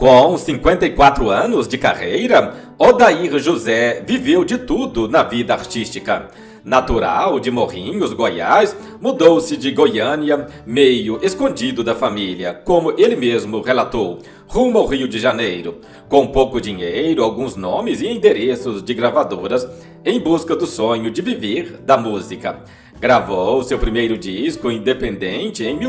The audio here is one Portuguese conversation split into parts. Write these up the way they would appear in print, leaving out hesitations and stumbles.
Com 54 anos de carreira, Odair José viveu de tudo na vida artística. Natural de Morrinhos, Goiás, mudou-se de Goiânia, meio escondido da família, como ele mesmo relatou, rumo ao Rio de Janeiro, com pouco dinheiro, alguns nomes e endereços de gravadoras, em busca do sonho de viver da música. Gravou seu primeiro disco independente em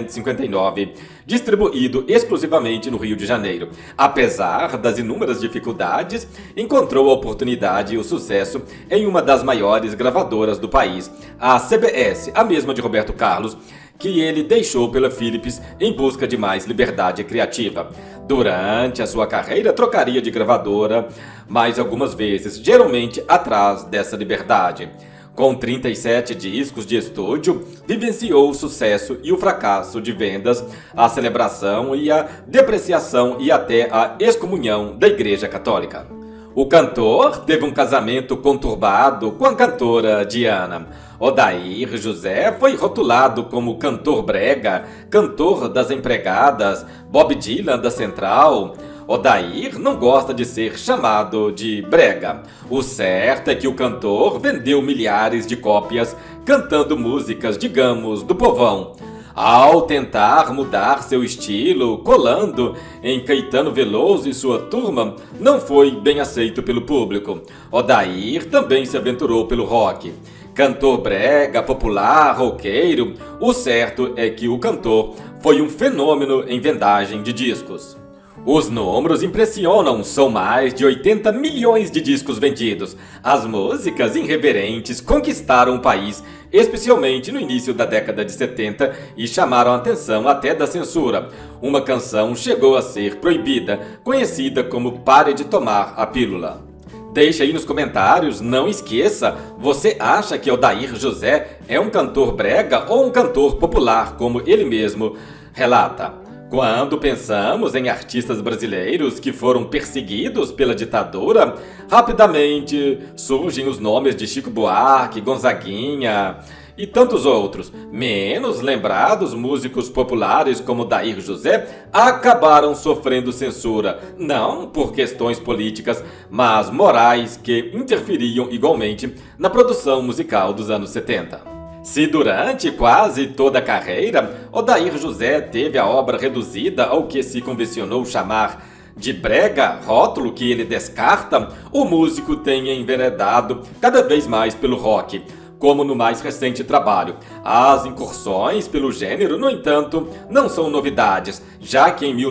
1959, distribuído exclusivamente no Rio de Janeiro. Apesar das inúmeras dificuldades, encontrou a oportunidade e o sucesso em uma das maiores gravadoras do país, a CBS, a mesma de Roberto Carlos, que ele deixou pela Philips em busca de mais liberdade criativa. Durante a sua carreira, trocaria de gravadora mais algumas vezes, geralmente atrás dessa liberdade. Com 37 discos de estúdio, vivenciou o sucesso e o fracasso de vendas, a celebração e a depreciação e até a excomunhão da Igreja Católica. O cantor teve um casamento conturbado com a cantora Diana. Odair José foi rotulado como cantor brega, cantor das empregadas, Bob Dylan da Central. Odair não gosta de ser chamado de brega. O certo é que o cantor vendeu milhares de cópias cantando músicas, digamos, do povão. Ao tentar mudar seu estilo, colando em Caetano Veloso e sua turma, não foi bem aceito pelo público. Odair também se aventurou pelo rock. Cantor brega, popular, roqueiro, o certo é que o cantor foi um fenômeno em vendagem de discos. Os números impressionam, são mais de 80 milhões de discos vendidos. As músicas irreverentes conquistaram o país, especialmente no início da década de 70, e chamaram a atenção até da censura. Uma canção chegou a ser proibida, conhecida como Pare de Tomar a Pílula. Deixa aí nos comentários, não esqueça, você acha que Odair José é um cantor brega ou um cantor popular, como ele mesmo relata? Quando pensamos em artistas brasileiros que foram perseguidos pela ditadura, rapidamente surgem os nomes de Chico Buarque, Gonzaguinha e tantos outros. Menos lembrados músicos populares como Odair José acabaram sofrendo censura, não por questões políticas, mas morais que interferiam igualmente na produção musical dos anos 70. Se durante quase toda a carreira, Odair José teve a obra reduzida ao que se convencionou chamar de brega, rótulo que ele descarta, o músico tem enveredado cada vez mais pelo rock, como no mais recente trabalho. As incursões pelo gênero, no entanto, não são novidades, já que em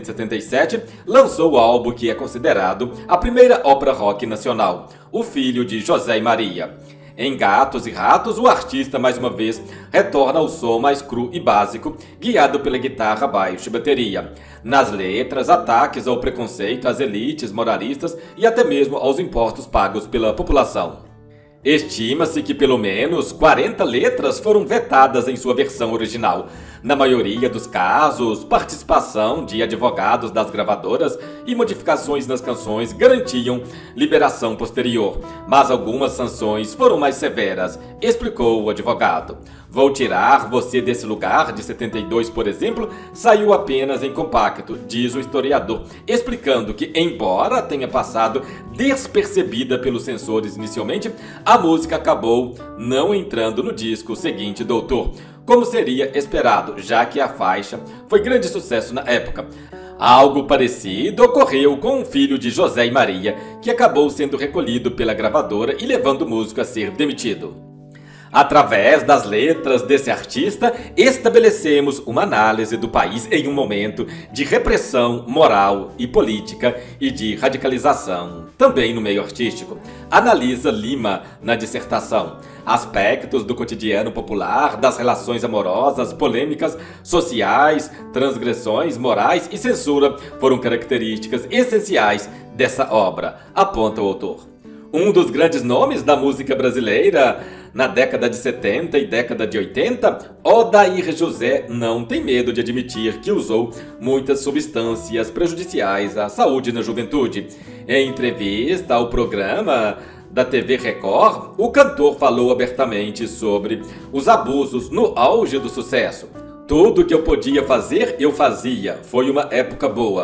1977 lançou o álbum que é considerado a primeira ópera rock nacional, O Filho de José e Maria. Em Gatos e Ratos, o artista mais uma vez retorna ao som mais cru e básico, guiado pela guitarra, baixo e bateria. Nas letras, ataques ao preconceito, às elites moralistas e até mesmo aos impostos pagos pela população. Estima-se que pelo menos 40 letras foram vetadas em sua versão original. Na maioria dos casos, participação de advogados das gravadoras e modificações nas canções garantiam liberação posterior, mas algumas sanções foram mais severas, explicou o advogado. Vou Tirar Você Desse Lugar, de 72, por exemplo, saiu apenas em compacto, diz o historiador, explicando que, embora tenha passado despercebida pelos censores inicialmente, a música acabou não entrando no disco seguinte do autor, como seria esperado, já que a faixa foi grande sucesso na época. Algo parecido ocorreu com o Filho de José e Maria, que acabou sendo recolhido pela gravadora e levando o músico a ser demitido. Através das letras desse artista, estabelecemos uma análise do país em um momento de repressão moral e política e de radicalização, também no meio artístico. Analisa Lima na dissertação. Aspectos do cotidiano popular, das relações amorosas, polêmicas, sociais, transgressões morais e censura foram características essenciais dessa obra, aponta o autor. Um dos grandes nomes da música brasileira na década de 70 e década de 80, Odair José não tem medo de admitir que usou muitas substâncias prejudiciais à saúde na juventude. Em entrevista ao programa da TV Record, o cantor falou abertamente sobre os abusos no auge do sucesso. Tudo que eu podia fazer, eu fazia. Foi uma época boa.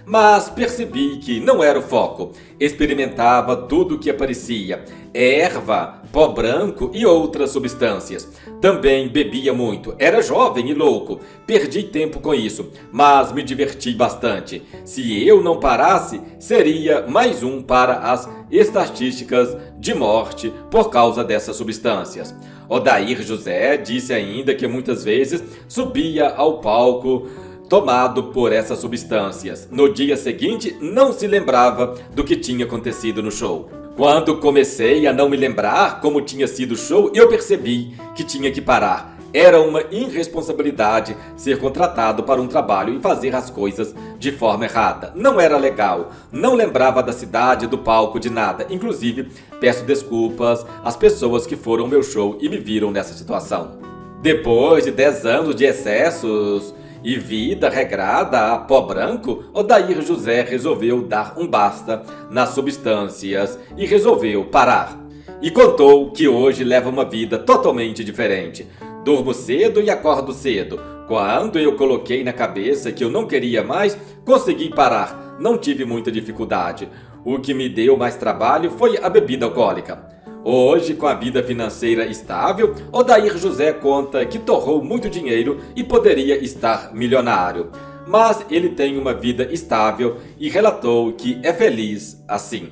Mas percebi que não era o foco. Experimentava tudo o que aparecia: erva, pó branco e outras substâncias. Também bebia muito. Era jovem e louco. Perdi tempo com isso, mas me diverti bastante. Se eu não parasse, seria mais um para as estatísticas de morte por causa dessas substâncias. Odair José disse ainda que muitas vezes subia ao palco tomado por essas substâncias. No dia seguinte, não se lembrava do que tinha acontecido no show. Quando comecei a não me lembrar como tinha sido o show, eu percebi que tinha que parar. Era uma irresponsabilidade ser contratado para um trabalho e fazer as coisas de forma errada. Não era legal. Não lembrava da cidade, do palco, de nada. Inclusive, peço desculpas às pessoas que foram ao meu show e me viram nessa situação. Depois de 10 anos de excessos e vida regrada a pó branco, Odair José resolveu dar um basta nas substâncias e resolveu parar. E contou que hoje leva uma vida totalmente diferente. Durmo cedo e acordo cedo. Quando eu coloquei na cabeça que eu não queria mais, consegui parar. Não tive muita dificuldade. O que me deu mais trabalho foi a bebida alcoólica. Hoje, com a vida financeira estável, Odair José conta que torrou muito dinheiro e poderia estar milionário. Mas ele tem uma vida estável e relatou que é feliz assim.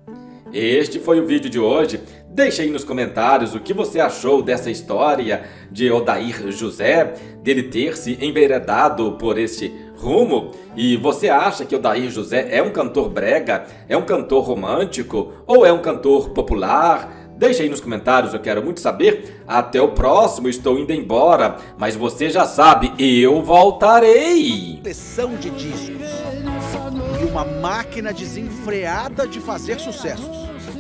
Este foi o vídeo de hoje. Deixe aí nos comentários o que você achou dessa história de Odair José, dele ter se enveredado por este rumo. E você acha que Odair José é um cantor brega, é um cantor romântico ou é um cantor popular? Deixe aí nos comentários, eu quero muito saber. Até o próximo, estou indo embora, mas você já sabe, eu voltarei. Seleção de discos e uma máquina desenfreada de fazer sucessos.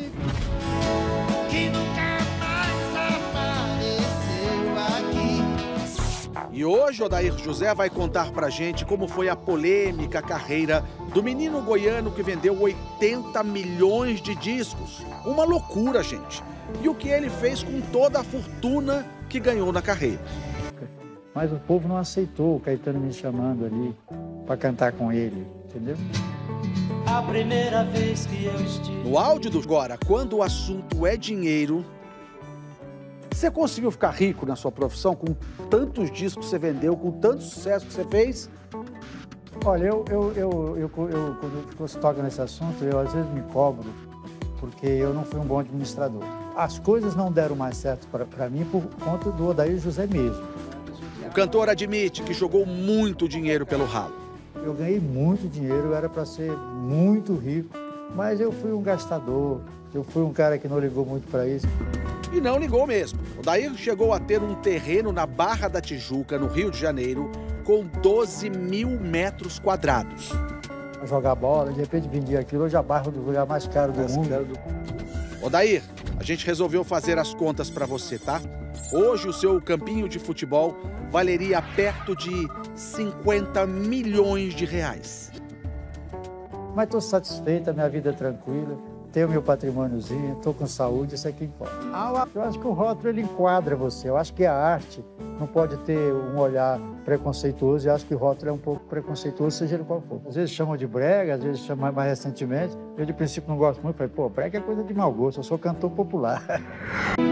E hoje Odair José vai contar pra gente como foi a polêmica carreira do menino goiano que vendeu 80 milhões de discos. Uma loucura, gente. E o que ele fez com toda a fortuna que ganhou na carreira. Mas o povo não aceitou o Caetano me chamando ali pra cantar com ele, entendeu? A primeira vez que eu estive... No áudio do Agora, quando o assunto é dinheiro... Você conseguiu ficar rico na sua profissão com tantos discos que você vendeu, com tanto sucesso que você fez? Olha, quando você toca nesse assunto, eu às vezes me cobro, porque eu não fui um bom administrador. As coisas não deram mais certo para mim por conta do Odair José mesmo. O cantor admite que jogou muito dinheiro pelo ralo. Eu ganhei muito dinheiro, eu era para ser muito rico, mas eu fui um gastador, eu fui um cara que não ligou muito para isso. E não ligou mesmo. Odair chegou a ter um terreno na Barra da Tijuca, no Rio de Janeiro, com 12 mil metros quadrados. A jogar bola, de repente vendia aquilo, hoje a Barra do lugar mais caro do mundo. Odair, a gente resolveu fazer as contas para você, tá? Hoje o seu campinho de futebol valeria perto de 50 milhões de reais. Mas estou satisfeita, minha vida é tranquila. Tenho meu patrimôniozinho, estou com saúde, isso é que importa. Eu acho que o rótulo ele enquadra você. Eu acho que a arte não pode ter um olhar preconceituoso. Eu acho que o rótulo é um pouco preconceituoso, seja ele qual for. Às vezes chamam de brega, às vezes chamam mais recentemente. Eu, de princípio, não gosto muito. Falei, pô, brega é coisa de mau gosto, eu sou cantor popular.